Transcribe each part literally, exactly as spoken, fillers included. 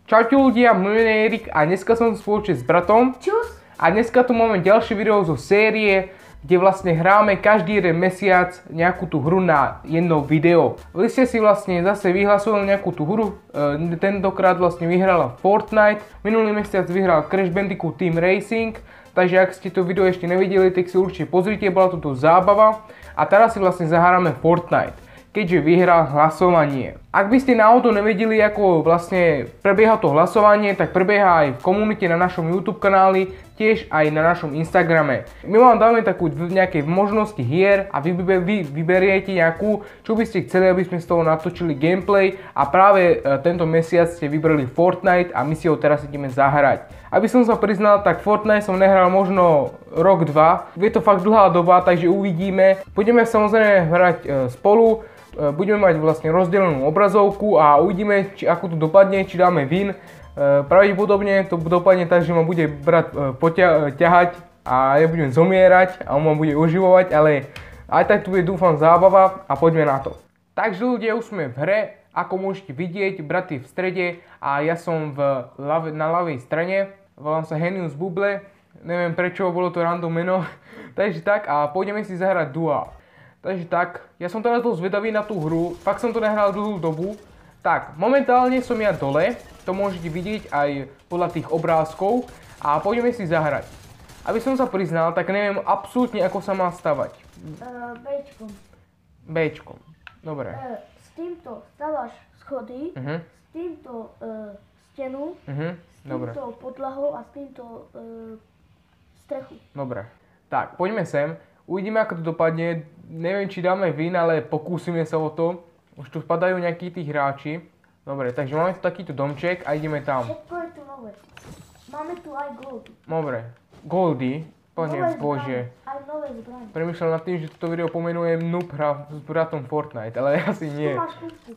Čaute ľudia, môj meno je Erik a dneska som spoločne s bratom. Čus. A dneska tu máme ďalšie video zo série, kde vlastne hráme každý jeden mesiac nejakú tú hru na jedno video. Vy ste si vlastne zase vyhlasovali nejakú tú hru, e, tentokrát vlastne vyhrala Fortnite, minulý mesiac vyhral Crash Bandicoot Team Racing, takže ak ste to video ešte nevideli, tak si určite pozrite, bola to zábava. A teraz si vlastne zahráme Fortnite, keďže vyhral hlasovanie. Ak by ste náhodou nevedeli, ako vlastne prebieha to hlasovanie, tak prebieha aj v komunite na našom YouTube kanáli, tiež aj na našom Instagrame. My vám dáme takú nejaké možnosti hier a vy, vy vyberiete nejakú, čo by ste chceli, aby sme z toho natočili gameplay, a práve e, tento mesiac ste vybrali Fortnite a my si ho teraz ideme zahrať. Aby som sa priznal, tak Fortnite som nehral možno rok, dva. Je to fakt dlhá doba, takže uvidíme. Budeme samozrejme hrať e, spolu. Budeme mať vlastne rozdelenú obrazovku a uvidíme, či ako to dopadne, či dáme win. Pravdepodobne to dopadne tak, že ma bude brat poťahať a ja budem zomierať a on ma bude oživovať, ale aj tak tu bude, dúfam, zábava a poďme na to. Takže ľudia, už sme v hre, ako môžete vidieť, brat je v strede a ja som v lave, na ľavej strane. Volám sa Henius Bubble, neviem prečo, bolo to random meno. Takže tak, a pôjdeme si zahrať duel. Takže tak, ja som teraz dosť zvedavý na tú hru, fakt som to nehral dlhú dobu. Tak, momentálne som ja dole, to môžete vidieť aj podľa tých obrázkov, a pôjdeme si zahrať. Aby som sa priznal, tak neviem absolútne, ako sa má stavať. Uh, Bčkom. Bčkom, dobre. Uh, s týmto stavaš schody, Uh-huh. s týmto uh, stenu, Uh-huh. s Dobre. týmto podlahou a s týmto uh, strechu. Dobre. Tak, poďme sem. Uvidíme, ako to dopadne. Neviem, či dáme win, ale pokúsime sa o to. Už tu spadajú nejakí tí hráči. Dobre, takže máme tu takýto domček a ideme tam. Všetko je tu nové. Máme tu aj Goldy. Dobre. Goldy. Pane Nové Bože. zbrane, aj nové zbrane. Premýšľam nad tým, že toto video pomenujem Noob hra s bratom Fortnite, ale asi nie. Tu máš kúsku.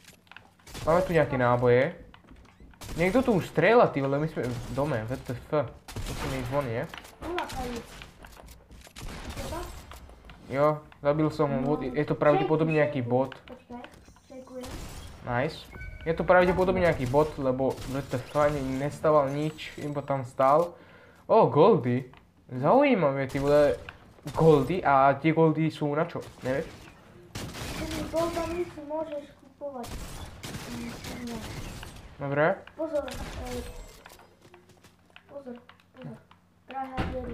Máme tu nejaké náboje. Niekto tu už strieľa, ty, ale my sme v dome. vé té ef. To si mi zvoní, nie? Ulákajú. Jo, zabil som ho. Je to pravdepodobne nejaký bot. Počkaj, čekujem. Nice. Je to pravdepodobne nejaký bot, lebo vé té ef ani nestával nič, iba tam stál. O, goldy. Zaujímavé, ty vole. Goldy, a tie goldy sú na čo? Nevieš? Tými goldami si môžeš kupovať. Dobre. Pozor, ej. Pozor, pozor. Drahé diery.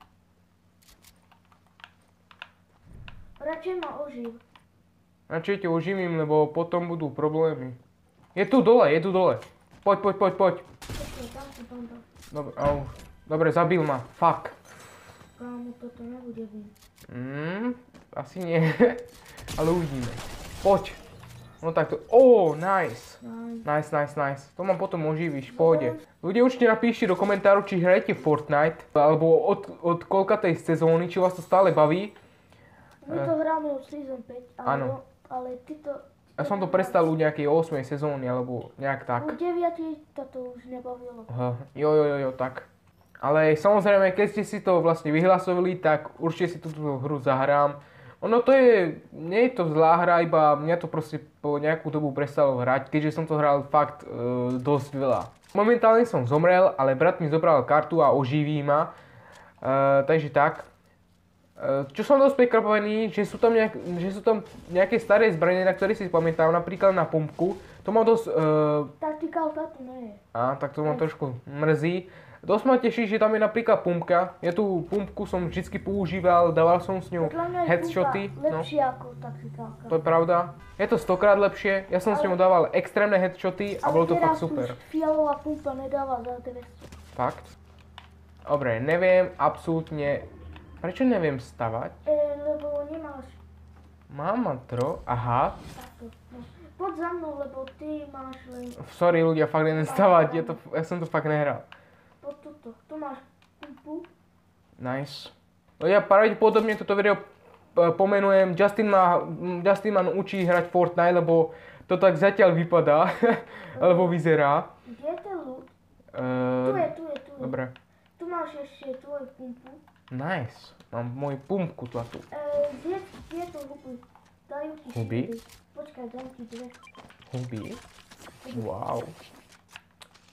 Radšej ma oživ. Radšej ťa oživím, lebo potom budú problémy. Je tu dole, je tu dole. Poď, poď, poď, poď. Počkej, tam si tam dal. Dobre, au. Dobre, zabil ma. Fuck. Kámo, toto nebude vin. Mm, asi nie. Ale uvidíme. Poď. No takto. Ó, nice. Nice, nice, nice. To ma potom oživíš, pôjde. Ľudia, určite napíšte do komentárov, či hrajete Fortnite, alebo od, od koľkatej sezóny, či vás to stále baví. My to hráme už Season päť, Áno. ale ty to... Ja som to prestal u nejakej ôsmej sezóny, alebo nejak tak. U deviatej to už nebavilo. Aha, jo, jo, jo, jo, tak. Ale samozrejme, keď ste si to vlastne vyhlasovali, tak určite si túto hru zahrám. Ono to je, nie je to zlá hra, iba mňa to proste po nejakú dobu prestalo hrať, keďže som to hral fakt e, dosť veľa. Momentálne som zomrel, ale brat mi zobral kartu a oživí ma. E, takže tak. E, čo som dosť prekvapený, že sú tam, nejak, že sú tam nejaké staré zbranie, na ktoré si pamätám, napríklad na pumpku. To ma dosť... E, Tactical tátu nie je. Á, tak to ma trošku mrzí. Dosť ma teší, že tam je napríklad pumpka. Ja tú pumpku som vždycky používal, dával som s ňou headshoty. No. Lepšie ako tacticalka. To je pravda. Je to stokrát lepšie. Ja som ale s ňou dával extrémne headshoty a bolo to fakt super. Ale teraz už fialová pumpa nedáva za dvesto. Fakt? Dobre, neviem absolútne... Prečo neviem stavať? E, lebo nemáš... Mám matro, aha. Takto. No. Poď za mnou, lebo ty máš len... Sorry ľudia, fakt neviem stavať. Ja, to, ja som to fakt nehral. Poď tuto. Tu máš pumpu. Nice. No ja pravdepodobne toto video pomenujem Justin ma, Justin ma učí hrať Fortnite, lebo to tak zatiaľ vypadá, alebo vyzerá. Kde je ten loot? Uh, tu je, tu je, tu je. Dobre. Tu máš ešte tvoju pumpu. Nice. Mám moju pumpku tu a tu. Uh, kde, kde je to huby? Dajú ti Huby? štyri. Počkaj, dám ti dve. Huby? Wow.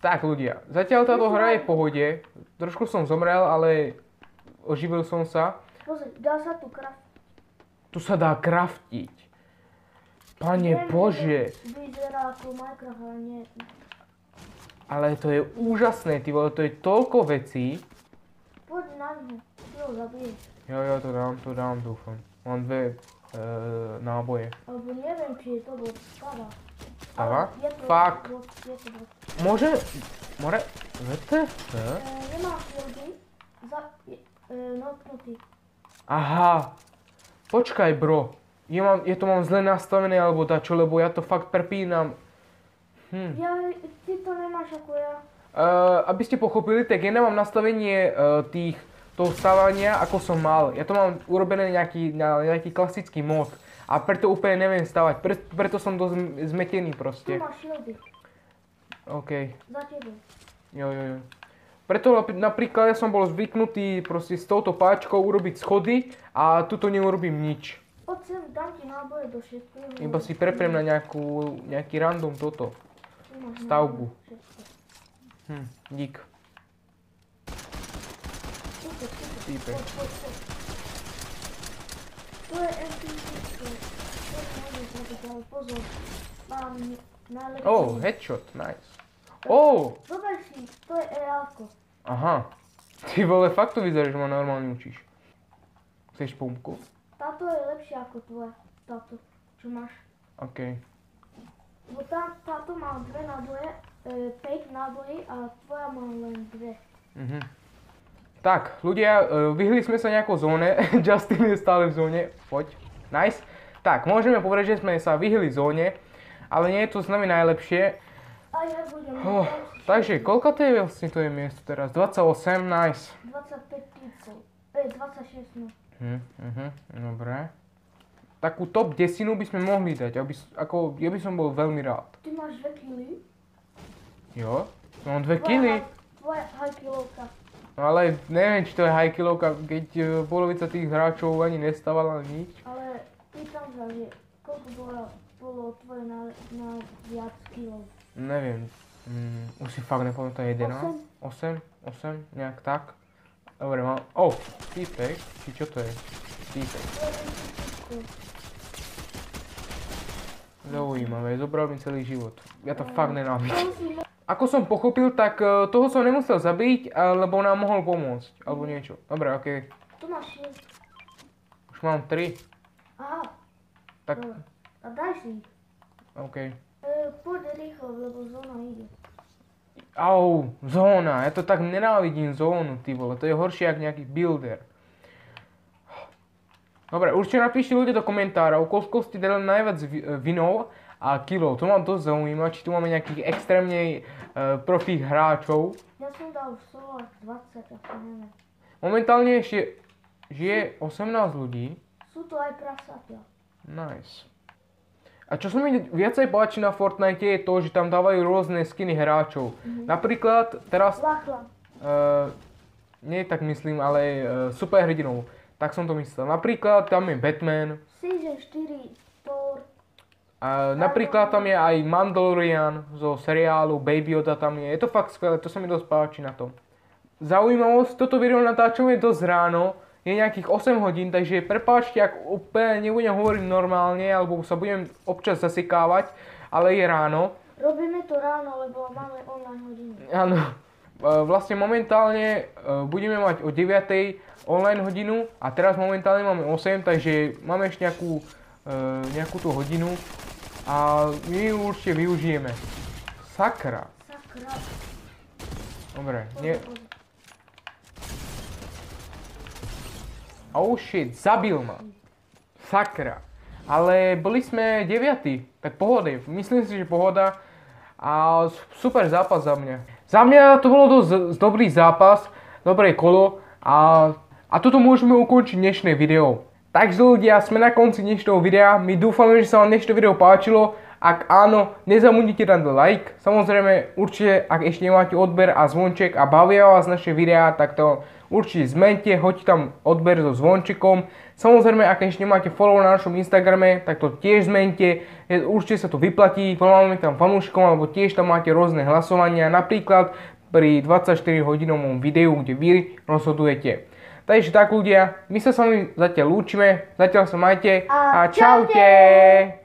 Tak ľudia, zatiaľ táto hra je v pohode. Trošku som zomrel, ale oživil som sa. Pozri, dá sa tu kraft. Tu sa dá kraftiť. Pane Bože. Vyzerá ako Minecraft, ale nie. Ale to je úžasné, ty vole, to je toľko vecí. Poď na ňu, ty ho zabiješ. Jo, jo, to dám, to dám, dúfam. Mám dve e, náboje. Alebo neviem, či je to bot. Stava. Stava? Je to Fakt. bot, je to bot. Môže... More... Vete? E, nemá shieldy. Za... E, notnutý. Aha. Počkaj, bro. Ja, mám, ja to mám zle nastavené, alebo dačo, lebo ja to fakt prepínam. Hm. Ja, ty to nemáš ako ja. Uh, aby ste pochopili, tak ja nemám nastavenie uh, tých, toho stávania, ako som mal. Ja to mám urobené nejaký, na nejaký klasický mod. A preto úplne neviem stavať. Pre, preto som dosť zmetený proste. Tu máš shieldy. OK. Za tebe. Jo, jo, jo. Preto napríklad ja som bol zvyknutý proste s touto páčkou urobiť schody a tuto neurobím nič. Poď sem, dám ti náboje do všetkého. Iba si preprem na nejakú, nejaký random toto. Stavbu. Hm, dík. Týpek. To je em pé šesť. To môžeš robiť, ale pozor. Mám najlepšie. Oh, headshot, nice. Oh! Zober si, to je reálko. Aha. Ty vole, fakt to vyzerá, že ma normálne učíš. Chceš pumpku? Táto je lepšia ako tvoja. Táto, čo máš. OK. Bo tá, táto má dve náboje, e, päť nábojí a tvoja má len dve. Mhm. Tak, ľudia, vyhli sme sa nejakou zóne. Justin je stále v zóne. Poď. Nice. Tak, môžeme povedať, že sme sa vyhli zóne, ale nie je to s nami najlepšie. A ja budem... Oh, takže, koľko to je vlastne to je miesto teraz? dvadsaťosem, nice. dvadsaťpäť pixel. E, dvadsaťšesť, no. Hm, mhm, dobre. Takú top desinu by sme mohli dať, aby, ako, ja by som bol veľmi rád. Ty máš dve kily. Jo, mám dve kily. Tvoja high kilovka. No ale neviem, či to je high kilovka, keď uh, polovica tých hráčov ani nestávala nič. Ale pýtam sa, že koľko bolo, bolo tvoje na, na viac kilov? Neviem, mm, už si fakt nepamätám, jedenásť? osem? osem? Nejak tak. Dobre, mám, oh, týpek, či čo to je? Týpek. Zaujímavé, zobral mi celý život. Ja to fakt nenávidím. Ako som pochopil, tak toho som nemusel zabiť, lebo nám mohol pomôcť, alebo niečo. Dobre, okej. Tu máš šesť. Už mám tri. Aha. Tak, A daj si ich. okej. E, poď rýchlo, lebo zóna ide. Au, zóna, ja to tak nenávidím zónu, ty vole, to je horšie ako nejaký builder. Dobre, určite napíšte ľudia do komentárov, koľko ste dali najviac vinov a kilov. To ma dosť zaujíma, či tu máme nejakých extrémne uh, profích hráčov. Ja som dal solo dvadsať, ako neviem. Momentálne ešte žije osemnásť ľudí. Sú to aj prasatia. Nice. A čo sa mi viacej páči na Fortnite je to, že tam dávajú rôzne skiny hráčov. Mm-hmm. Napríklad teraz... Lachlan. Uh, nie tak myslím, ale uh, superhrdinov. Tak som to myslel. Napríklad tam je Batman. Season štyri, Thor. Uh, napríklad tam je aj Mandalorian zo seriálu, Baby Yoda tam je. Je to fakt skvelé, to sa mi dosť páči na tom. Zaujímavosť, toto video natáčame dosť ráno. Je nejakých osem hodín, takže prepáčte, ak úplne nebudem hovoriť normálne, alebo sa budem občas zasekávať, ale je ráno. Robíme to ráno, lebo máme online hodiny. Áno. Vlastne momentálne budeme mať o deviatej online hodinu a teraz momentálne máme osem, takže máme ešte nejakú, nejakú tú hodinu a my ju určite využijeme. Sakra. Sakra. Dobre, nie... Oh shit, zabil ma. Sakra. Ale boli sme deviatí, tak pohode. Myslím si, že pohoda. A super zápas za mňa. Za mňa to bolo dosť dobrý zápas, dobré kolo. A, a toto môžeme ukončiť dnešné video. Takže ľudia, sme na konci dnešného videa. My dúfame, že sa vám dnešné video páčilo. Ak áno, nezabudnite dať like. Samozrejme, určite, ak ešte nemáte odber a zvonček a bavia vás naše videá, tak to určite zmente, hoďte tam odber so zvončekom. Samozrejme, ak ešte nemáte follow na našom Instagrame, tak to tiež zmente. Určite sa to vyplatí, voláme tam fanúšikom, alebo tiež tam máte rôzne hlasovania, napríklad pri dvadsaťštyri hodinovom videu, kde vy rozhodujete. Takže tak ľudia, my sa s vami zatiaľ lúčime, zatiaľ sa majte a čaute!